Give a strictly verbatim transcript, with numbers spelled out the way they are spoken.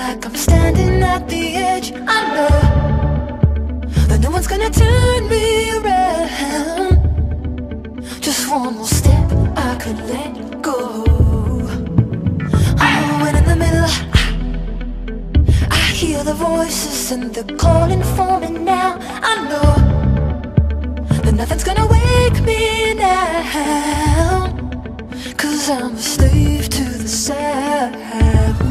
like I'm standing at the edge. I know that no one's gonna turn me around. Just one more step, I could let go. Oh, and in the middle, I, I hear the voices and they're calling for me now. I know that nothing's gonna wake me now, 'cause I'm a slave to the sound.